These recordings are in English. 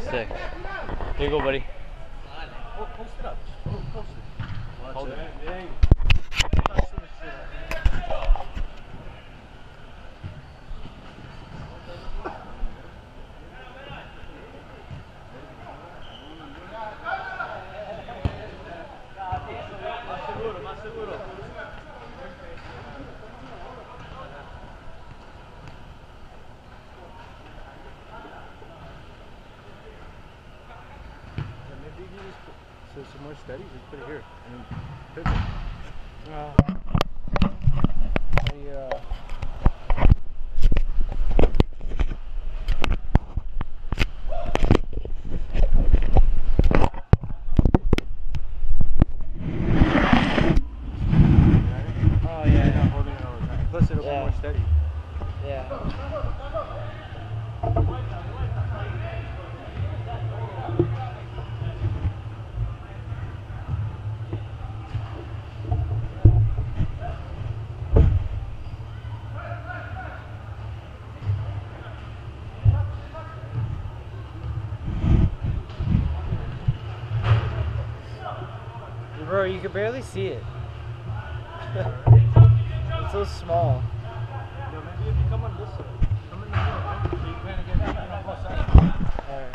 Sick. Here you go, buddy. Post it up. Post it. Hold it. Más seguro. Maybe you just some more steady. Just put it here. And then plus it'll be more steady. Yeah. Bro, you can barely see it. It's so small. Yo, maybe if you come on this side, come in the middle, right? So you kind of get taken on both sides. Alright.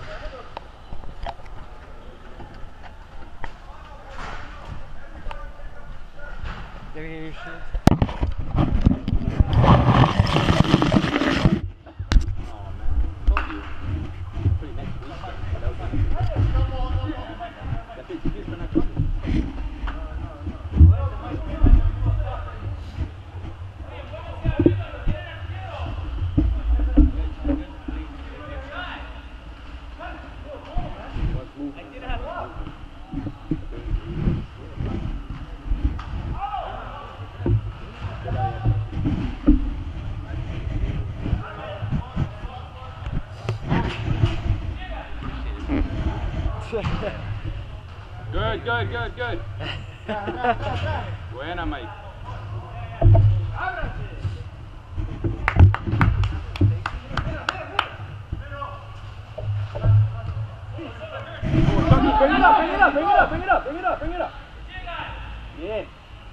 Gotta get your shoes. Good. Buena, Mike. Bring it up. Bien.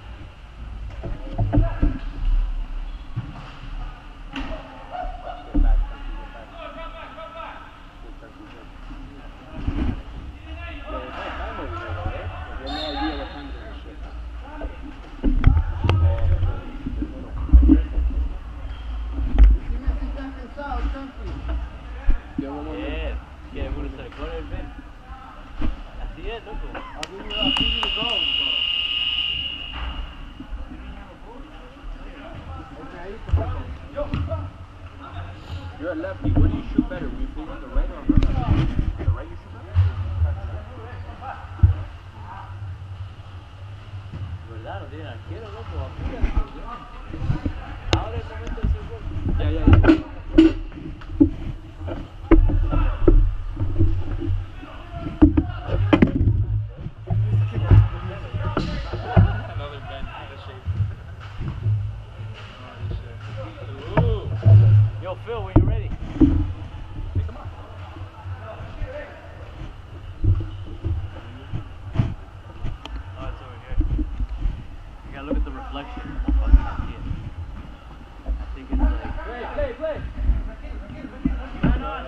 You're a lefty. Where do you shoot better? When you play on the right or on the left? The right you shoot better? ¿Verdad? No tiene arquero, loco. Ahora es el momento de hacer gol. Yeah. Another bend. This shape. Yo, Phil, when you're ready. Hey, come on. Oh, it's over here. You gotta look at the reflection. I fucking see it. I think it's like... Play. Man on.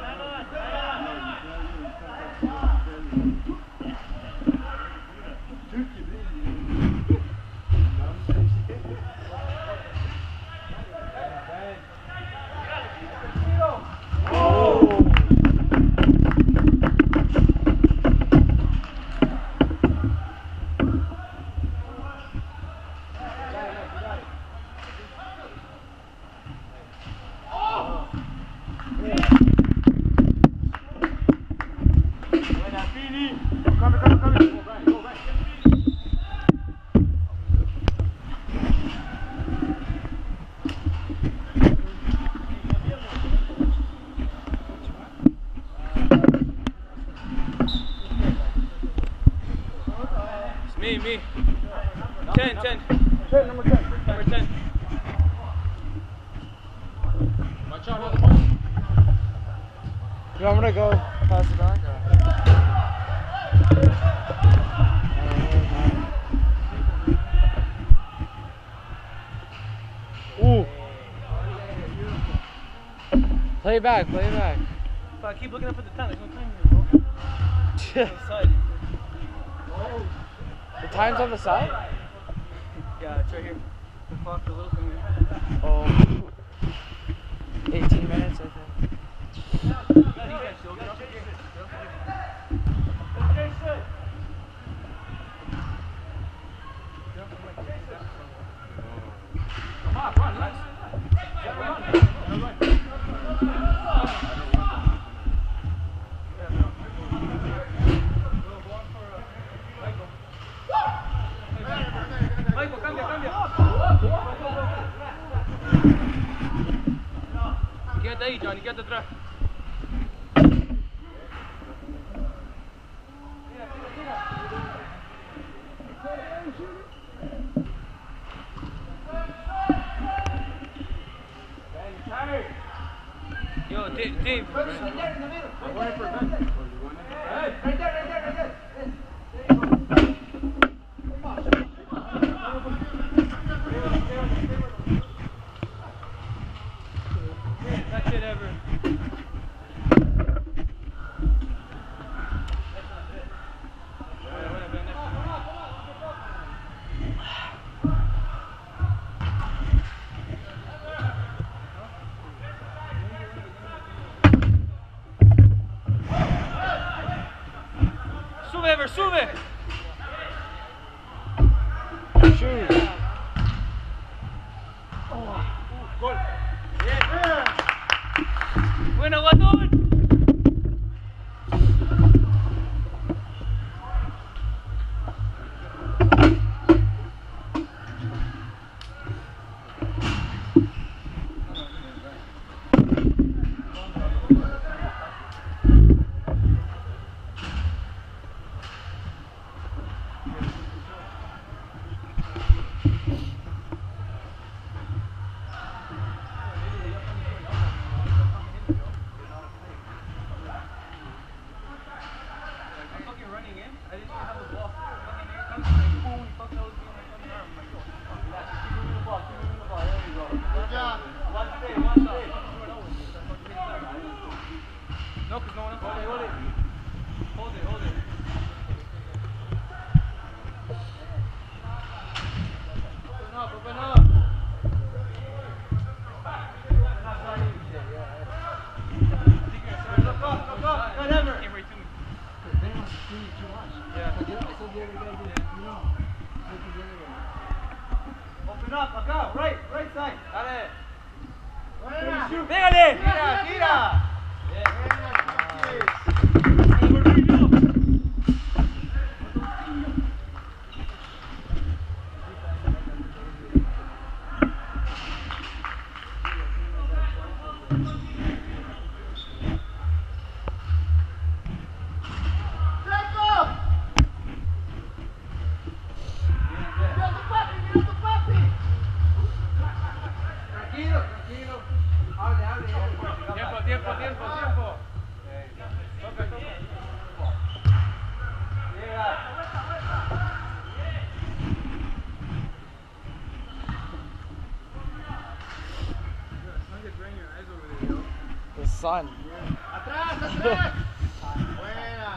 Me. 10. Number 10. Watch out, I'm gonna go. pass it back? Ooh. Play it back, play it back. If I keep looking up at the time, there's no time here, bro. Outside. The time's on the side? Yeah, it's right here. The clock, the little thing. Oh. 18 minutes, I think. Come on, run, run. Michael, cambia, cambia. Quédate ahí, Johnny, quédate atrás. Yo, Dave. I'm going for a bench. Right there. That's it, Ever. Sube, Ever, sube. Shoot. Gol. Buena, Guatón. No, because no one else. Hold it. Hold it. Open up. Look up. Whatever. Came right to me. Yeah. Open up, acá, right side. Dale. Pégale. Tira. Tiempo. Toca. Llega. The sun. Atrás. Buena.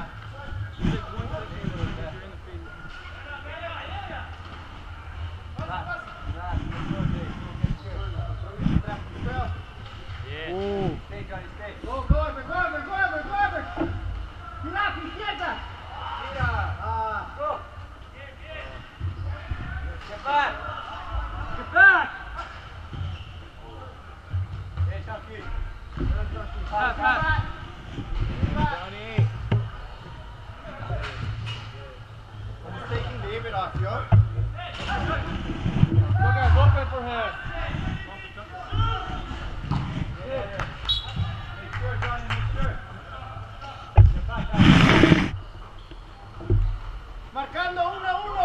Ooh. Stay, Johnny, stay. Go, Ever. Tira, izquierda. Tira. Go. Get back. Hey, Chunky. Pass. Johnny. I'm taking David off, yo. Look at open for him. Make sure, Johnny, make sure. Marcando 1-1.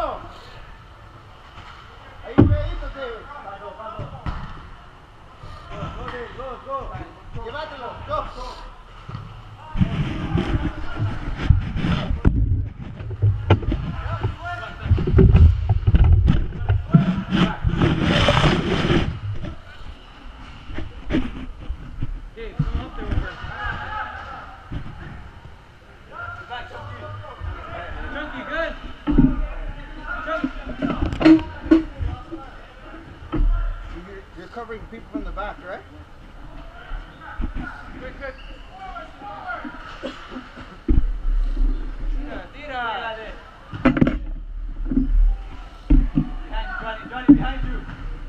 Ahí pedito, David. Go. Llévatelo, go. covering people from the back, right? Good. Tira. Johnny, behind you.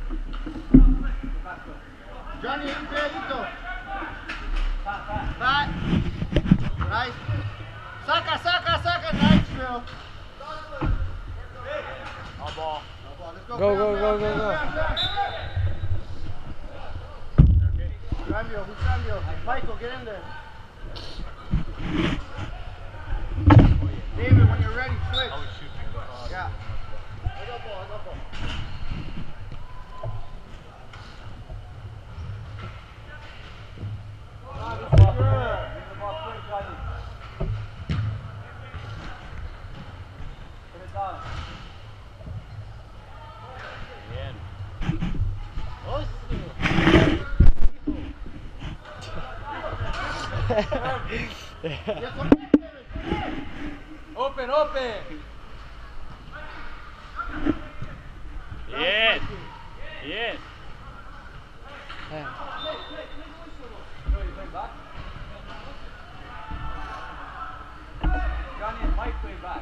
Johnny, impedito. Back. Nice. Saca. Nice, Phil. All ball. Let's go. Go. Cambio. Michael, get in there. David, when you're ready, switch. Yeah. I got ball. Open. Yes. Johnny and Mike play back.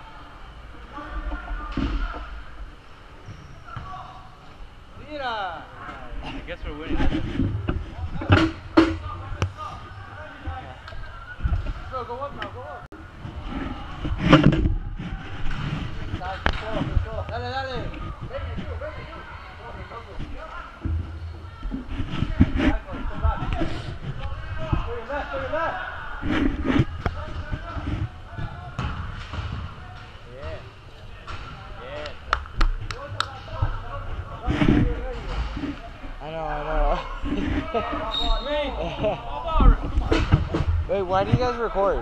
Tira. I guess we're winning. Go up now, go up. Dale. I know. Wait, why do you guys record?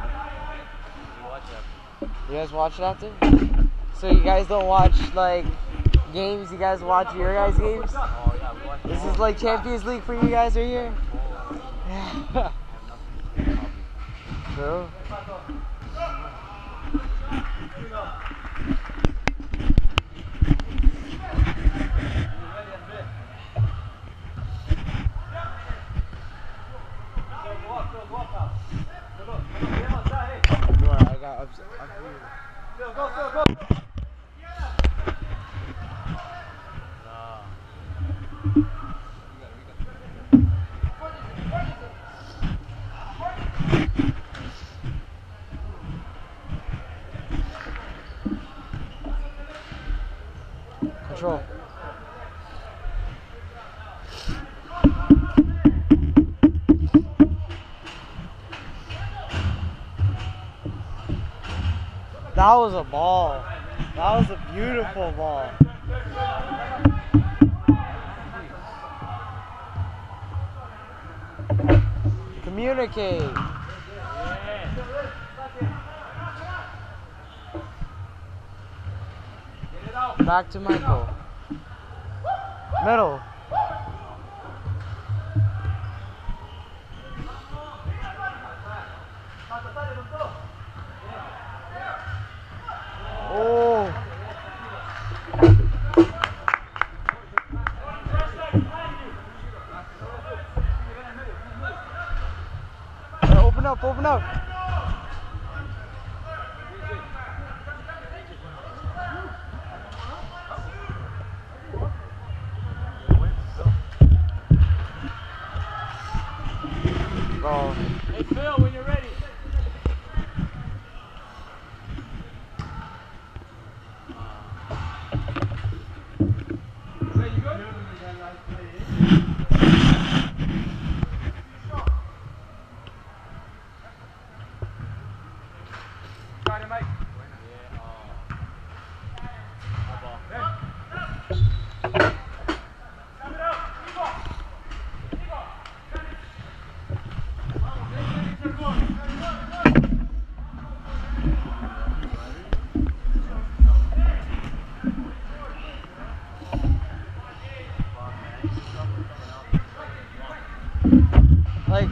You guys watch it after? So you guys don't watch like games? You guys watch your guys' games? Oh yeah, we watch. This is like Champions League for you guys right here? True. I got up here. Go. Control. That was a ball. That was a beautiful ball. Communicate. Back to Michael. Middle. Oh. Open up. Go. Hey Phil, when you're ready. Like,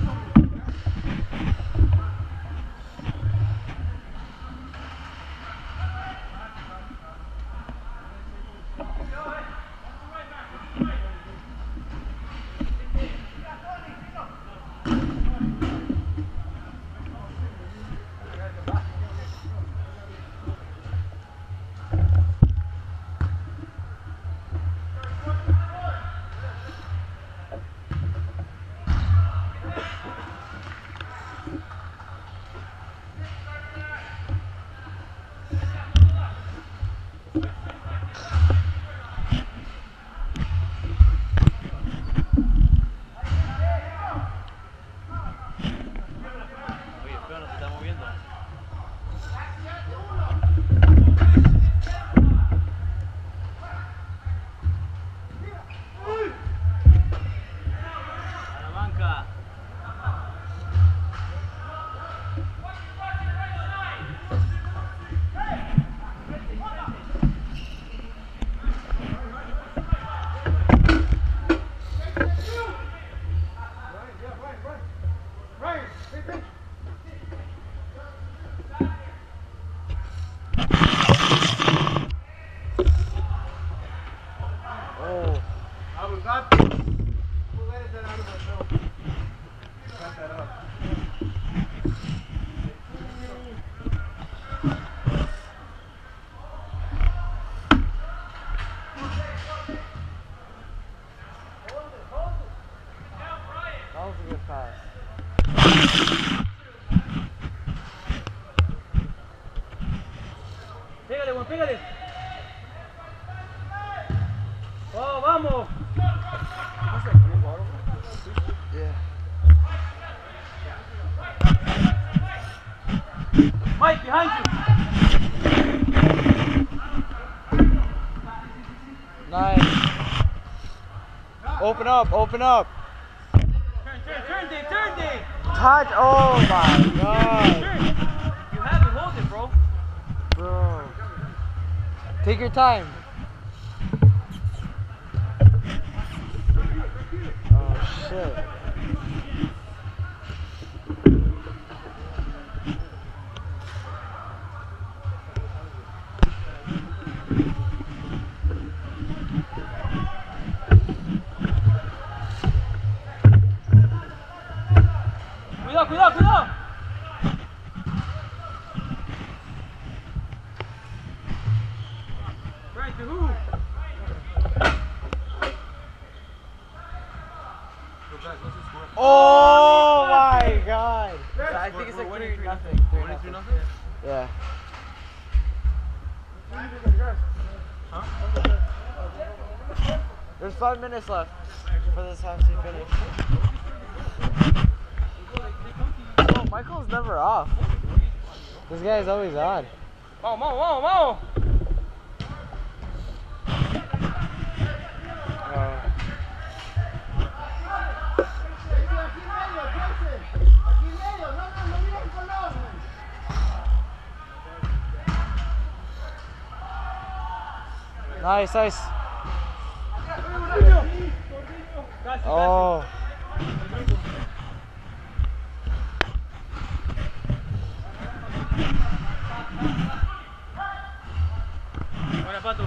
was a good pass. Pégale, Juan, pégale. ¡Oh, vamos! Yeah. Mike, behind you! Nice. Open up, open up. Turn, Dave! Touch. Oh my god. Turn! You have it, hold it, bro. Bro. Take your time. Oh shit. Cuidado! Right to who? Oh my god. I think it's like 3-0. 3-0? Yeah. There's 5 minutes left for this half to finish. Oh, Michael's never off. This guy's always on. Vamos! Nice. Casi. Oh. Buena, Pato.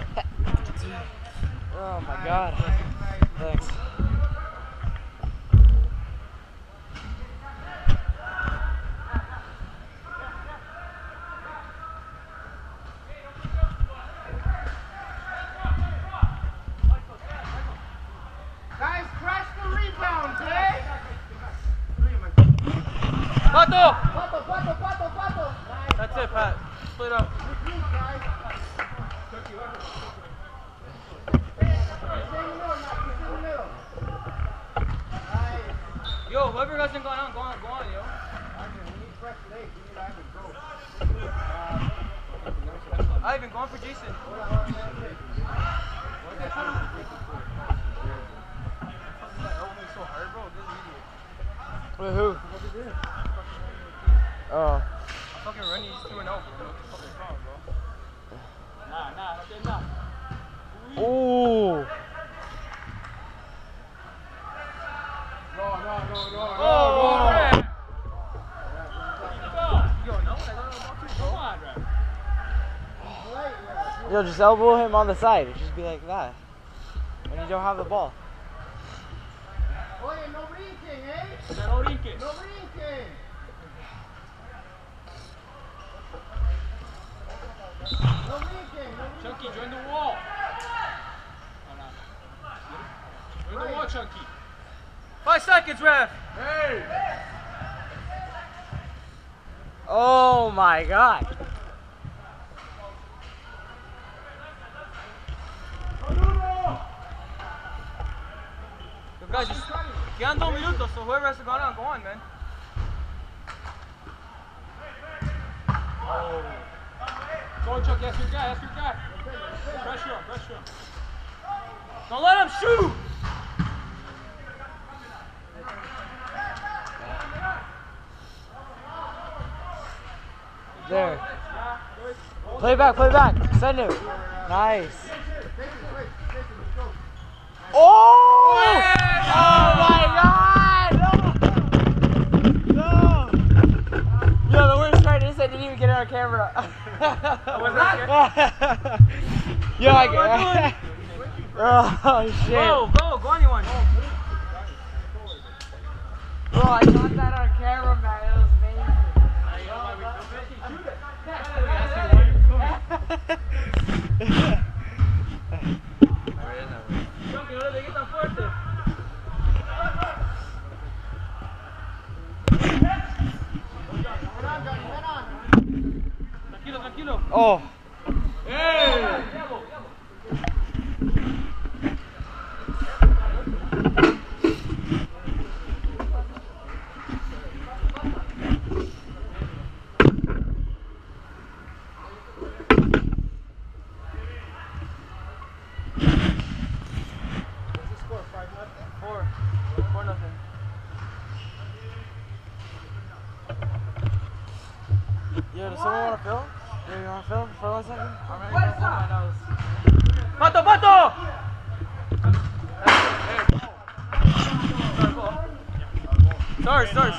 Oh my god. Thanks. Guys, crash the rebound, okay? Pato! Pato. That's it, Pat. Split up. Yo, whoever hasn't gone on, go on, yo. Ivan, go on for Jason. Wait, who? Oh. Fucking running, he's 2-0, bro. What the fuck is wrong, bro? Nah. Ooh. Oh, man. Yo, no, I don't know about you. Come on, bro. Yo, just elbow him on the side. It just be like that. When you don't have the ball. Oye, no brinquen, ¿eh? No brinques. No brinquen. Chunky, join the wall. Join the wall, Chunky. 5 seconds, ref. Hey! Oh my god. Yo, guys, just quedan 2 minutos, so whoever has to go on, man. Go, Chuck, that's your guy. Pressure him. Don't let him shoot! There. Play back. Send him. Nice. Oh! Oh my god! No! Yo, the worst part is I didn't even get it on camera. Yo, oh shit. Go anyone. Bro, I got that on camera, man. It was amazing. Chunky, no le pegues tan fuerte. Oh. Yo, does someone want to film? Yeah, you want to film for 1 second? I'm ready to film my nose. Pato, Pato! Stars.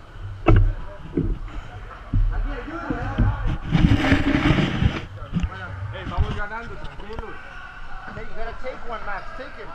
Hey, vamos ganando, tranquilos. Hey, you gotta take one, Max. Take him.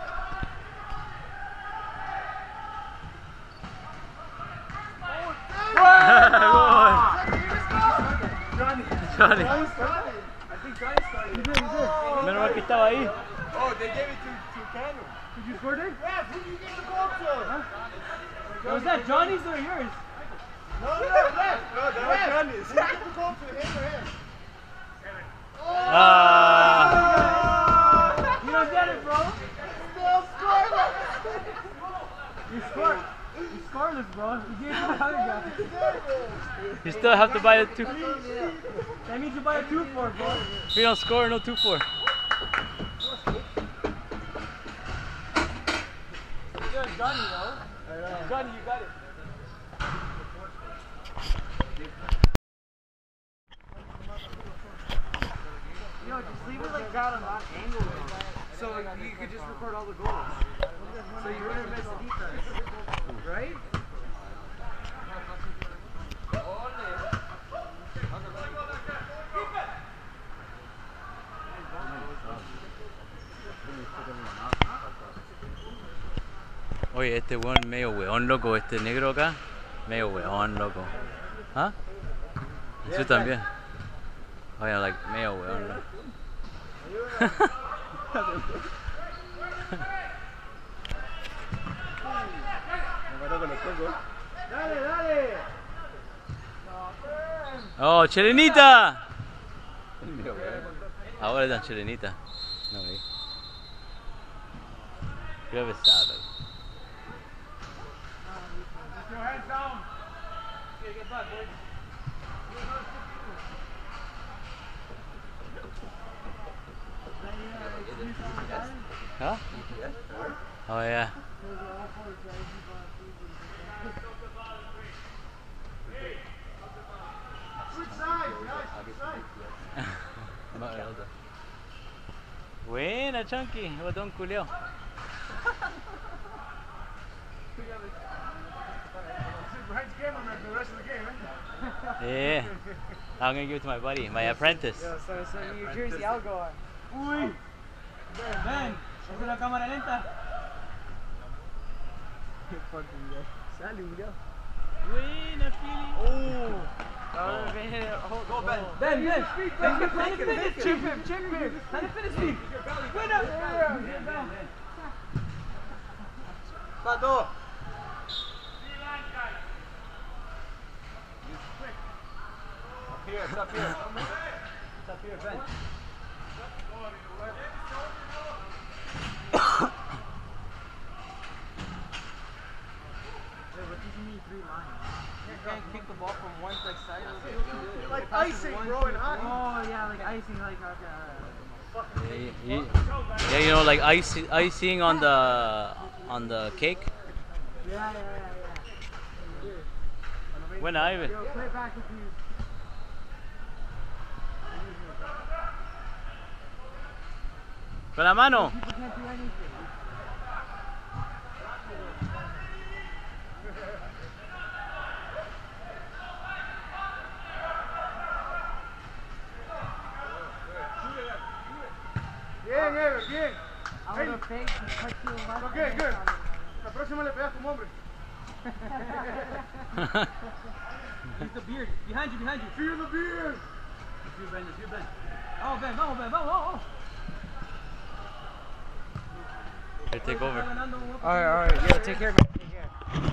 Johnny. I think Johnny started. You did. Menos mal que estaba ahí. Oh, they gave it to Cano. Did you score it? Yeah, who did you give the goal to? Was that Johnny's or yours? No, Rev. No, that was Johnny's. Who gave the goal to, him or him? You don't get it, bro. Still scoreless. You scoreless, bro. You gave it to the other guy. Scoreless. You still have to buy a 2. That means you buy a 2-4, bro. If you don't score, no 2-4. You're Johnny, though. Johnny, you got it. Yo, just leave it like that on that angle. So you could just record all the goals. So you wouldn't miss the defense. Right? Oye, este weón medio weón loco, este negro acá, medio weón loco. ¿Ah? Tú también. Oye, like medio weón loco. Dale. Oh, Chilenita. Ahora es la Chilenita. No, güey. Qué pesado. Your hands down. Okay, get back, boys. Huh? Oh yeah. Good side, guys. Good side. Buena, Chunky, botón culiao. Behind the camera the rest of the game, eh? Yeah. I'm gonna give it to my buddy, my apprentice. So New Jersey, I'll go on. Uy. Ven, es una cámara lenta. Salud, yo. Buena, Philly. Go, Ben. Ben, chip him. Let him finish me. Win up. Pato. It's up here. It's up here, Ben. You can't kick the ball from one side. Like icing, bro, in hockey. Oh, yeah, like icing, like Yeah, you know, like icing on the cake. Yeah. Buena, Ivan. Yo, play back with you. Con la mano. People can't do anything. Bien. Ahora fake y cut you in Okay, good. La próxima le pegas como hombre. Use the beard. Behind you. Feel the beard. If you bend. Oh, Ben, vamos. Here, take over. Alright. Yeah, take care, man. Take care.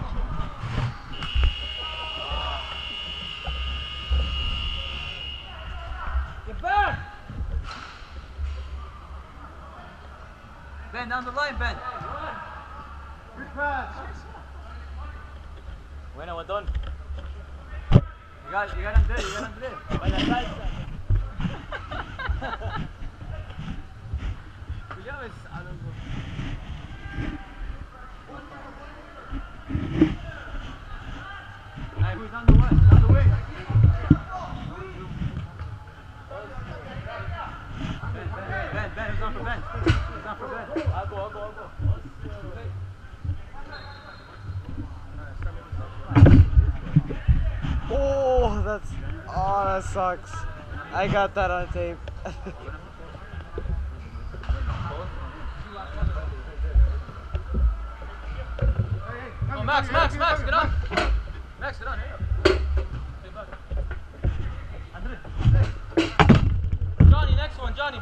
Ben, down the line, Ben. Good pass. Bueno, botón. You got Andrés, you got Andrés. Vaya salsa. Ya ves, Alonso. Hey, who's on the way? Who's on the way? Ben, who's on for Ben? Who's on for Ben? I'll go. Oh, that sucks. I got that on tape. Oh, Max, get on. Max, get on. Johnny, next one, Johnny.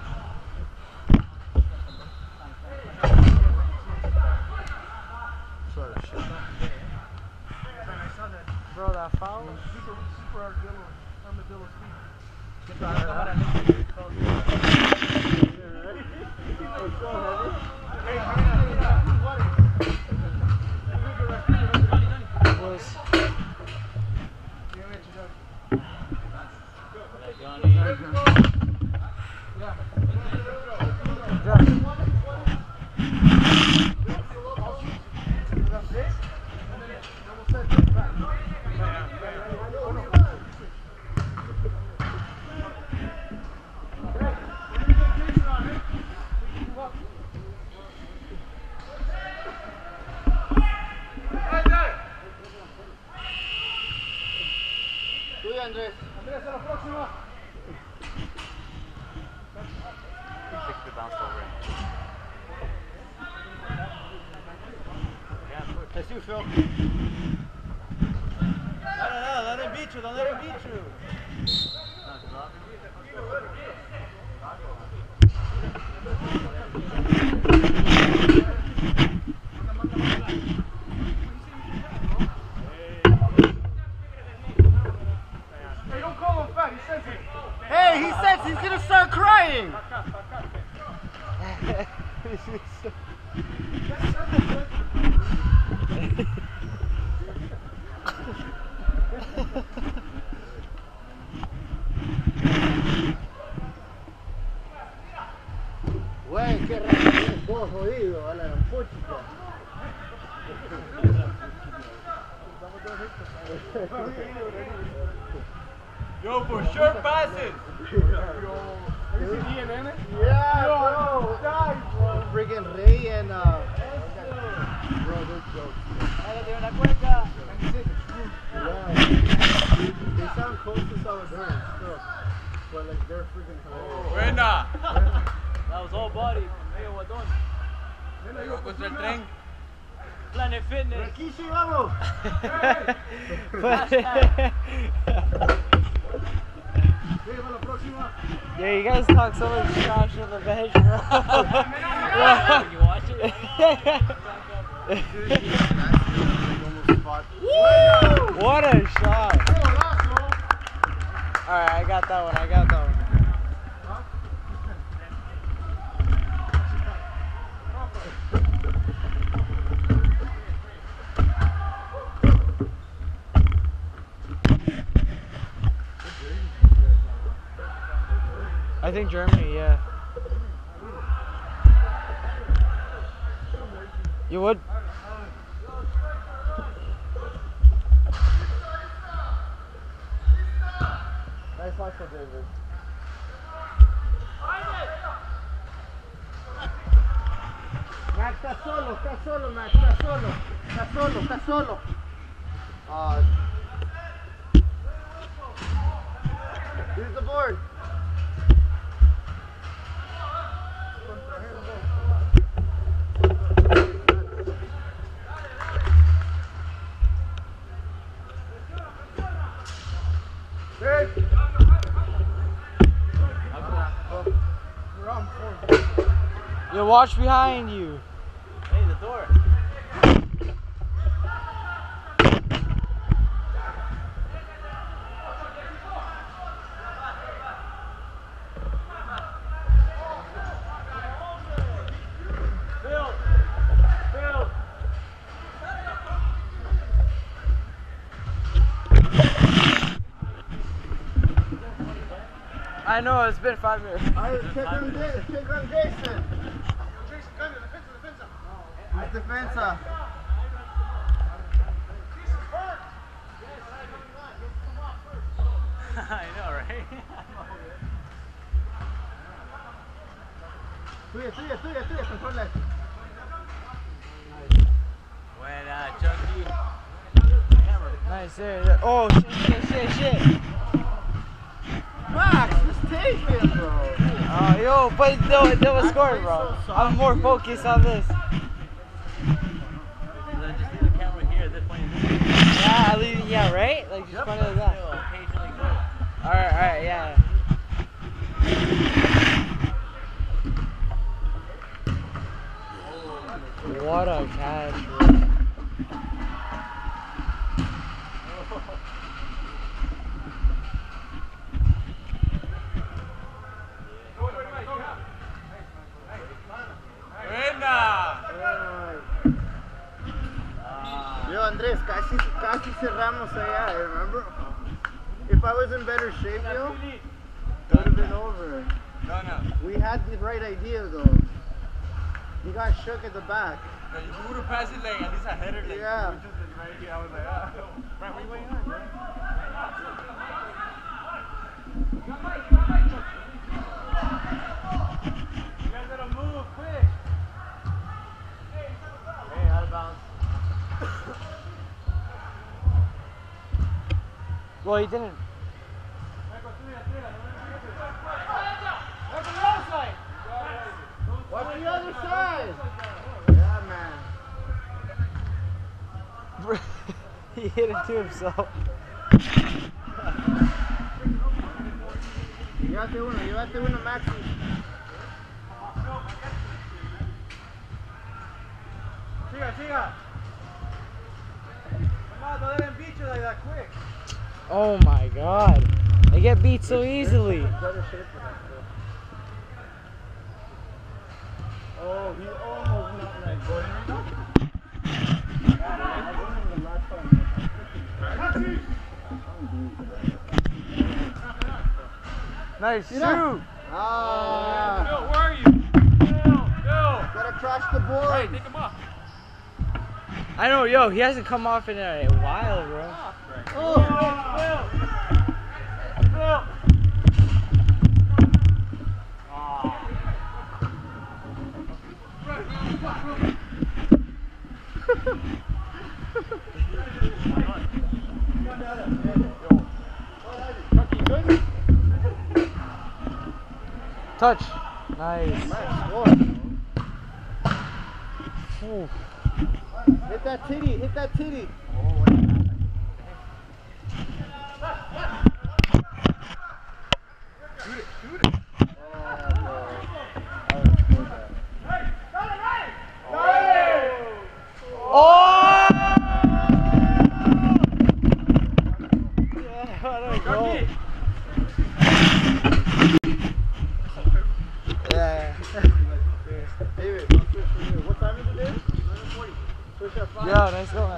Bro, that foul? Super armadillo speed. Andrés, a la próxima. That's you, Phil. No, let him beat you. Don't let him beat you. Hey, don't call him fat. He says it. Hey, he says he's gonna start crying. Güey, qué raro es vos, jodido, a la gran puchica. Yo, for sure passes. Yeah, bro. Friggin' Rey and bro, those jokes. Yeah. They sound close to Salvador, still, but like they're freaking hilarious. Buena. That was all body. Medio botón. Contra el tren. Planet Fitness. Aquí sí vamos. Vemos la próxima. Yeah, you guys talk so much trash on the bench, bro. You watch it? What a shot. Alright, I got that one. I think Germany, yeah. You would? Nice hustle, David. Max, está solo, Max, está solo. Here's the board. You watch behind you. Hey, the door. Phil. I know, it's been 5 minutes. Check on Jason. Defensa. I know, right? Tuya, controla. Buena, Chucky. Nice there. Oh, shit. Max, just take him, bro. Oh, yo, but they was scoring, bro. I'm more focused on this. Just leave the camera here at this point. Yeah, right? Like, just point it like that. Occasionally go. Alright, yeah. What a catch, bro. Yo, Andres, casi cerramos allá, remember? If I was in better shape, yo, it would have been over. No. We had the right idea, though. You got shook at the back. You would have passed it like at least a header. Like, Yeah. just right here. I was like, ah. Brian, what are you waiting on, bro? You guys gotta move quick. Hey, out of bounds. Well, he didn't. Watch the other side. Yeah, man. He hit it to himself. Llévate uno, Maxi. Siga. Come on, don't let him beat you like that quick. Oh my god. They get beat so easily. Oh, he almost not like going. Nice shoot. Ah, Bill, where are you? Bill. gotta crash the board. Hey, take him off. I know, yo, he hasn't come off in a while, bro. Oh. Touch. Nice. Ooh. Hit that titty. Oh! Yeah, what a goal. Yeah. David, what time is it there? 11:40. Switch at 5. Yeah, nice goal, man.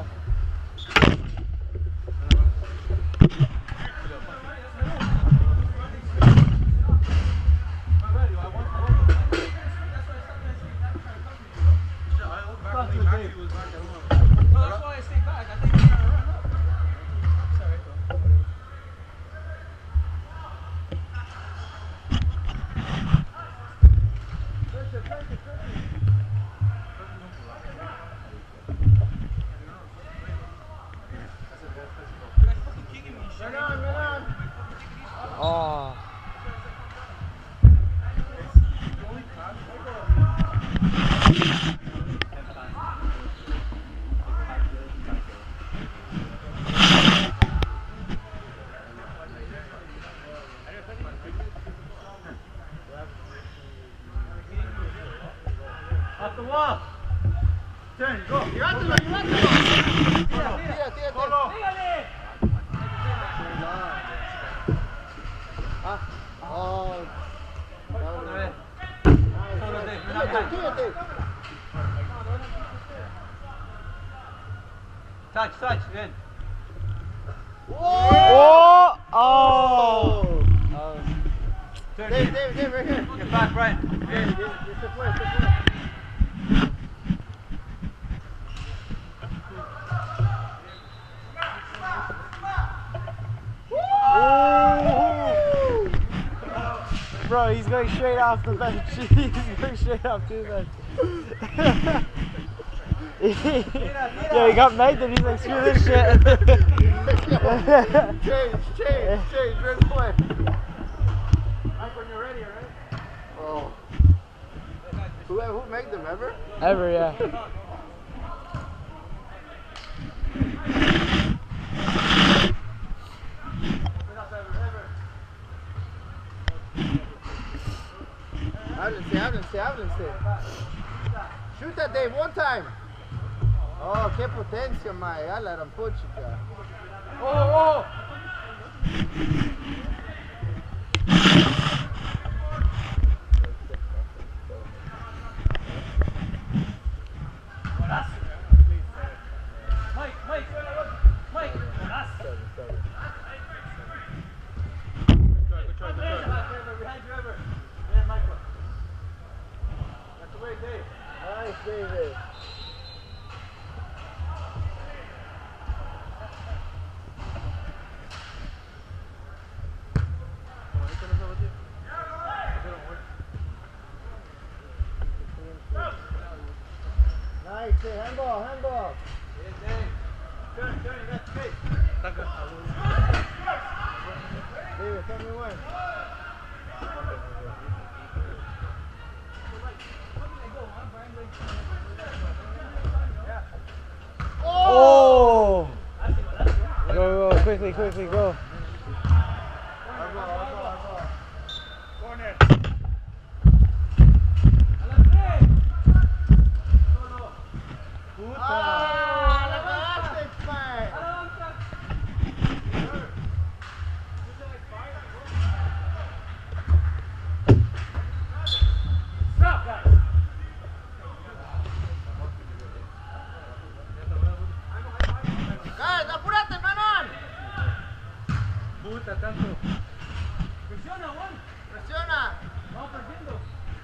Oh. Off the wall. Turn, go. Llévatelo. Tira. Solo. Oh. Touch, good. Oh! Oh! Dave, right here. Get back, Brian. Dave, se fue. Bro, he's going straight off the bench. He's going straight off to the bench. Yeah, he got made and he's like, screw this shit. Change, real quick. Mike, when you're ready, alright? Oh. Who made them, ever? Ever, yeah. Háblense. Shoot that, Dave, one time. Oh, qué potencia, mae. Ya la gran puchica. Oh. Nice, David. Nice, handball. David, tell me when. Oh! Go, quickly, go. Presiona. Vamos perdiendo.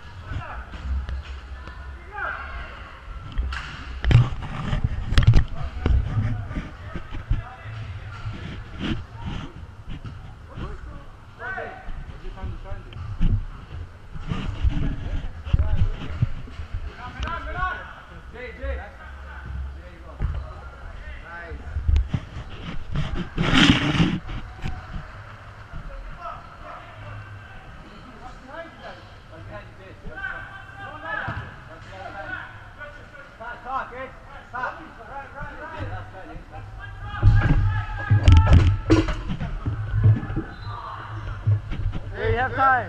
There you have time.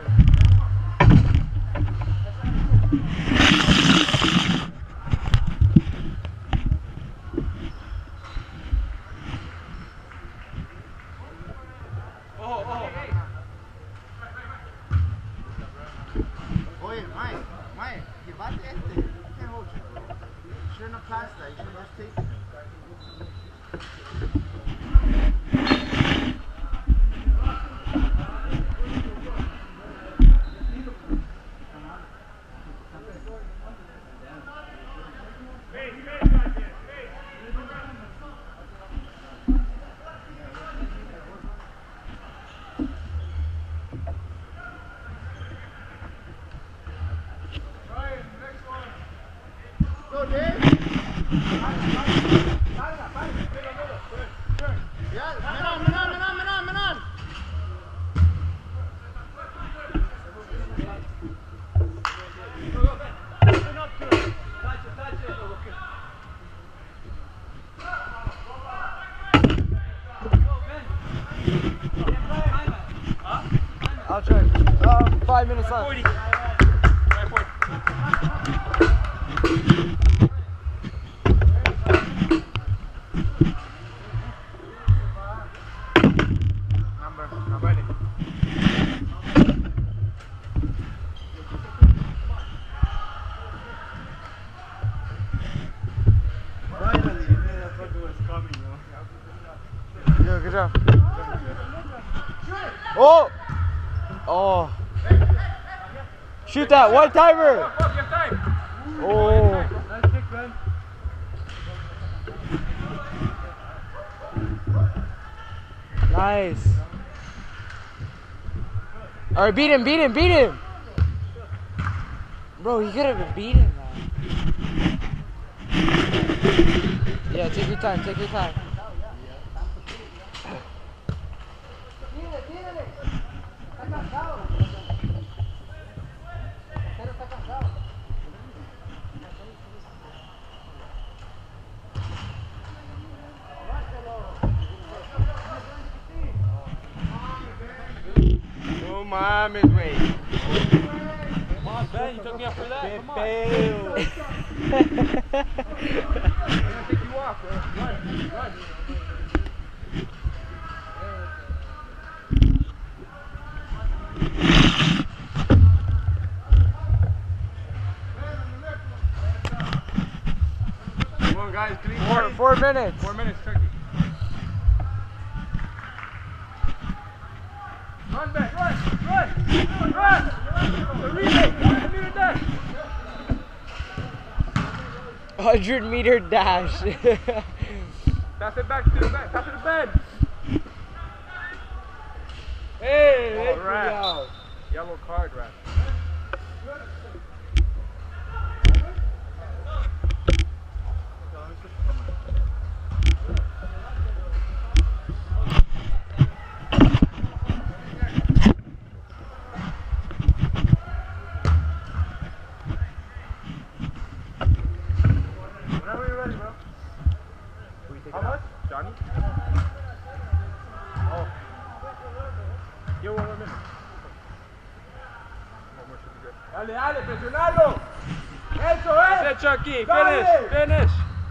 Oye, Mike, llevate este. ¿Qué hold you, bro? You shouldn't have passed that. You should have just taken it. Go, Dave. Yeah, man on. I'll try. 5 minutes left. Yeah, good job. Oh! Shoot that one timer. Go, you have time. Oh. Nice kick, Ben. Nice. All right, beat him, beat him, beat him. Bro, he could have beat him, man. Yeah, take your time, take your time. No mames, güey. Come on, Ben, you took me up for that. Come on. Feo. I'm gonna take you off, bro. Run, run. Come on, guys. 4 minutes. 4 minutes, Turkey. Run, Ben, run, run, run. The relay, 100-meter dash. 100-meter dash. Pass it back to the Ben. Pass it to Ben. Hey, All right. Yellow card, Rat. Whenever you're ready, bro. How much? Johnny? Oh. Give 1 more minute. 1 more should be good. Dale, dale, presionalo. Eso es. That's it, Chucky. Finish, finish.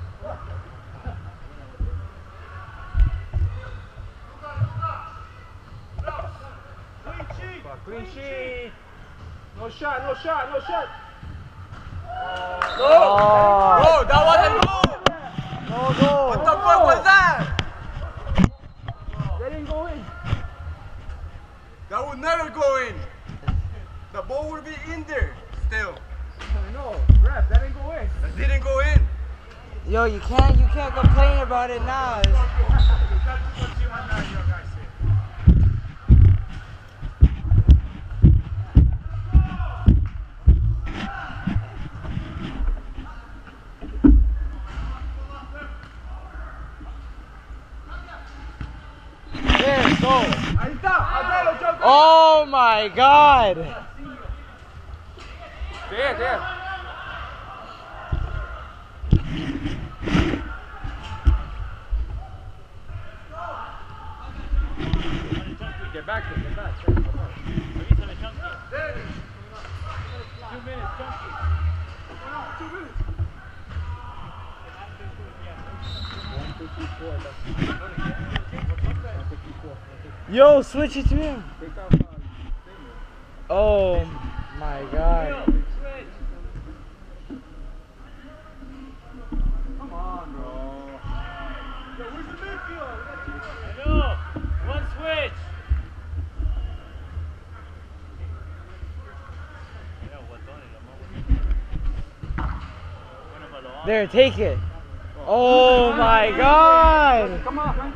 Clean sheet. No shot, no shot, no shot. Oh. Bro, that wasn't goal. No goal. What the fuck was that? They didn't go in. That would never go in. The ball would be in there still. I know. Ref, that didn't go in. That didn't go in. Yo, you can't complain about it now. There, go. Ahí está. Hazlo, Chucky. Oh my God. There, there. Get back there, get back. Come on. 2 minutes, Chunky. 2 minutes. 154. Yo, switch it to him. Oh my God. Come on, bro. Yo, where's the midfield? One switch. There, take it. Oh my God. Come on.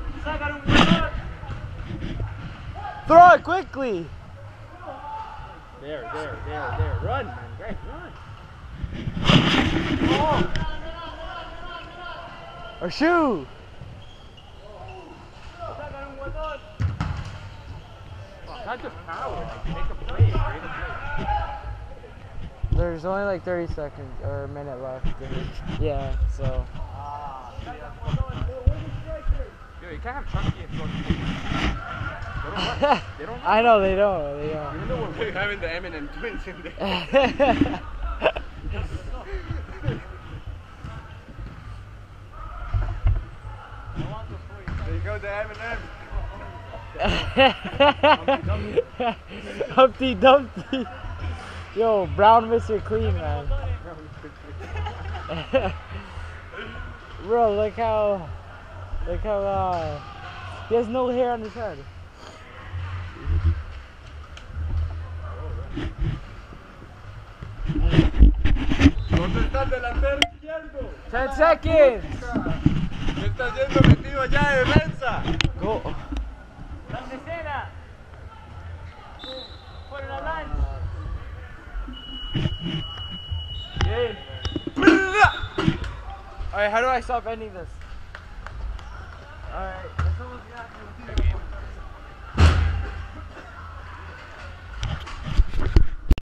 Throw it quickly. There. Run, man. Right, run. Or shoot. Not just power. Make a play. Create a play. There's only like 30 seconds or a minute left. Yeah, so. Yo, you can't have Chunky and Jordan. They don't I know they don't. Even though we're having the Eminem twins in there. There you go, the Eminem. Humpty Dumpty. Yo, Brown Mr. Clean, man. Bro, look how he has no hair on his head. al delantero izquierdo. 10 seconds. ¿Qué está haciendo metido allá de defensa? Go. La escena. Por la lunch. Yay. Alright, how do I stop ending this? Alright, this almost got